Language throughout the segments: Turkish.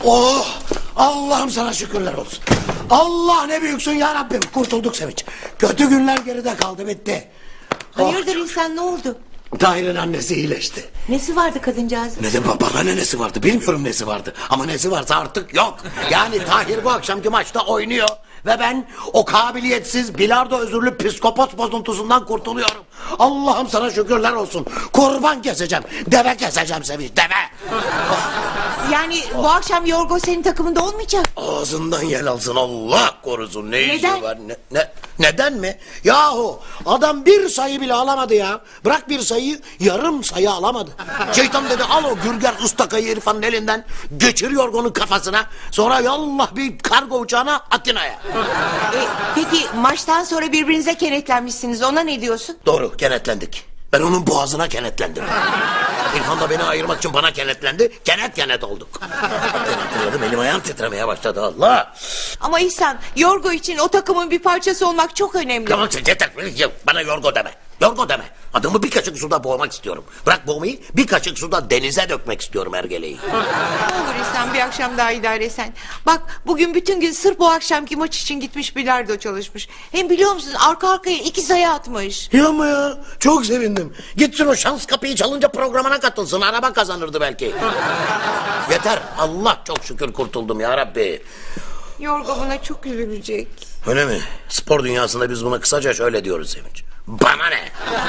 Oh, Allah'ım sana şükürler olsun. Allah ne büyüksün ya Rabbim. Kurtulduk Sevinç. Kötü günler geride kaldı, bitti. Hayırdır insan, ne oldu? Tahir'in annesi iyileşti. Nesi vardı kadıncağızın? Ne de bana ne nesi vardı bilmiyorum nesi vardı. Ama nesi varsa artık yok. Yani Tahir bu akşamki maçta oynuyor. Ve ben o kabiliyetsiz bilardo özürlü psikopos bozuntusundan kurtuluyorum. Allah'ım sana şükürler olsun. Kurban keseceğim. Deve keseceğim Sevinç, deve. Yani bu akşam Yorgo senin takımında olmayacak. Ağzından yel alsın, Allah korusun. Ne işi Neden? var? Neden mi? Yahu adam bir sayı bile alamadı ya. Bırak bir sayıyı, yarım sayı alamadı. Şeytan dedi al o Gürgen ıstakayı İrfan'ın elinden, geçir Yorgo'nun kafasına. Sonra yallah bir kargo uçağına Atina'ya. Peki maçtan sonra birbirinize kenetlenmişsiniz, ona ne diyorsun? Doğru, kenetlendik. Ben onun boğazına kenetlendim. İrfan da beni ayırmak için bana kenetlendi. Kenet olduk. Ben hatırladım, elim ayağım titremeye başladı, Allah. Ama İhsan, Yorgo için o takımın bir parçası olmak çok önemli. Tamam yeter, bana Yorgo deme. Yorgo deme. Adamı bir kaşık suda boğmak istiyorum. Bırak boğmayı, bir kaşık suda denize dökmek istiyorum ergeleyi. Ne olur İhsan, bir akşam daha idare etsen. Bak bugün bütün gün sırf bu akşamki maç için gitmiş, bilardo çalışmış. Hem biliyor musun, arka arkaya 2 sayı atmış. Yapma ya, çok sevindim. Gitsin o şans kapıyı çalınca programına katılsın, araba kazanırdı belki. Yeter, Allah çok şükür kurtuldum ya Rabbi. Yorgo buna çok üzülecek. Öyle mi? Spor dünyasında biz buna kısaca şöyle diyoruz Sevinç. Bana ne?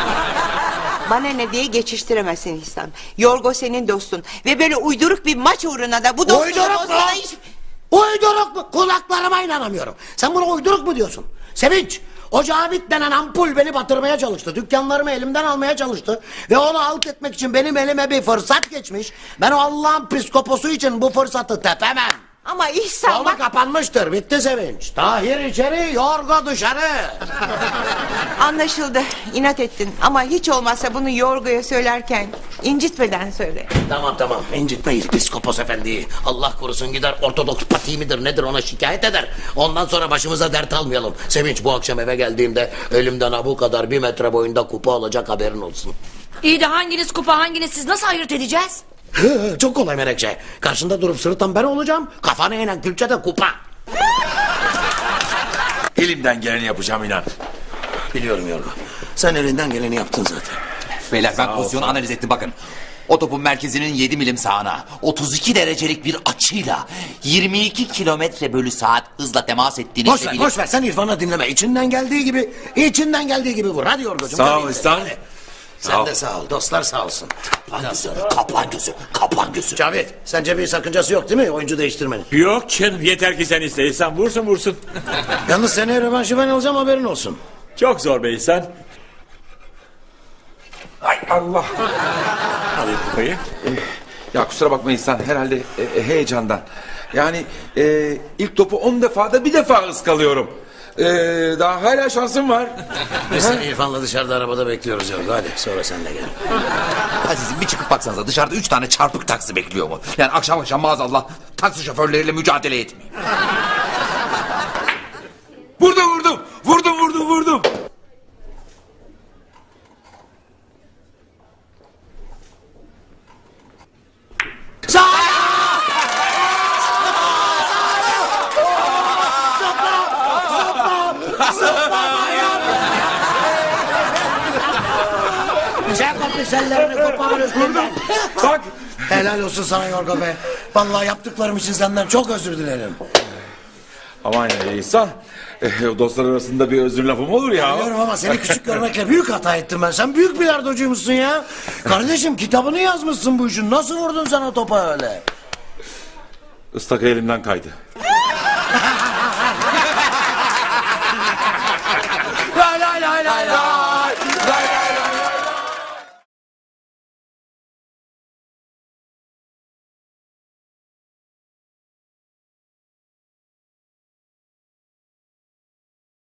Bana ne diye geçiştiremezsin İhsan. Yorgo senin dostun. Ve böyle uyduruk bir maç uğruna da bu dostluğu bozmana hiç... Uyduruk mu? Kulaklarıma inanamıyorum. Sen buna uyduruk mu diyorsun? Sevinç, o Cavit denen ampul beni batırmaya çalıştı. Dükkanlarımı elimden almaya çalıştı. Ve onu alt etmek için benim elime bir fırsat geçmiş. Ben o Allah'ın psikoposu için bu fırsatı tepemem. Ama İhsan Yolu bak... kapanmıştır, bitti Sevinç. Tahir içeri, Yorgo dışarı. Anlaşıldı, inat ettin. Ama hiç olmazsa bunu Yorgo'ya söylerken incitmeden söyle. Tamam, incitmeyiz psikopos efendiyi. Allah korusun gider Ortodoks pati midir nedir ona şikayet eder. Ondan sonra başımıza dert almayalım. Sevinç, bu akşam eve geldiğimde elimden bu kadar 1 metre boyunda kupa olacak, haberin olsun. İyi de hanginiz kupa hanginiz siz, nasıl ayırt edeceğiz? Çok kolay Menekşe. Karşında durup sırıtan ben olacağım. Kafana inen külçe de kupa. Elimden geleni yapacağım, inan. Biliyorum Yorgo. Sen elinden geleni yaptın zaten. Beyler ben pozisyonu analiz ettim, bakın. O topun merkezinin 7 milim sağına 32 derecelik bir açıyla 22 kilometre bölü saat hızla temas ettiğini... Boş ver sen İrfan'ı dinleme. İçinden geldiği gibi vur. Hadi Yorgo'cum. Sağ ol İhsan. Sen de sağ ol. Dostlar sağ olsun. Kaplan gözü. Cavit, sence bir sakıncası yok değil mi oyuncu değiştirmenin? Yok canım, yeter ki sen iste İhsan, vursun. Yalnız seneye rövanşı ben alacağım, haberin olsun. Çok zor be İhsan. Ay Allah. Alayım kupayı. Ya kusura bakma İhsan, herhalde heyecandan. Yani ilk topu 10 defada bir defa ıskalıyorum. Daha hala şansım var. Biz seni İrfan'la dışarıda arabada bekliyoruz Yorgo. Hadi sonra sen de gel. Aziz'im bir çıkıp baksanıza, dışarıda 3 tane çarpık taksi bekliyor mu? Yani akşam maazallah taksi şoförleriyle mücadele etmeyeyim. Vurdum. Sen kopmuş ellerini koparın üstünden. Bak. Helal olsun sana Yorgo be. Vallahi yaptıklarım için senden çok özür dilerim. Aman ya İhsan. Dostlar arasında bir özür lafım olur ya. Biliyorum ama seni küçük görmekle büyük hata ettim ben. Sen büyük bilardocuymuşsun ya. Kardeşim kitabını yazmışsın bu işin. Nasıl vurdun sen o topa öyle? Istaka elimden kaydı. La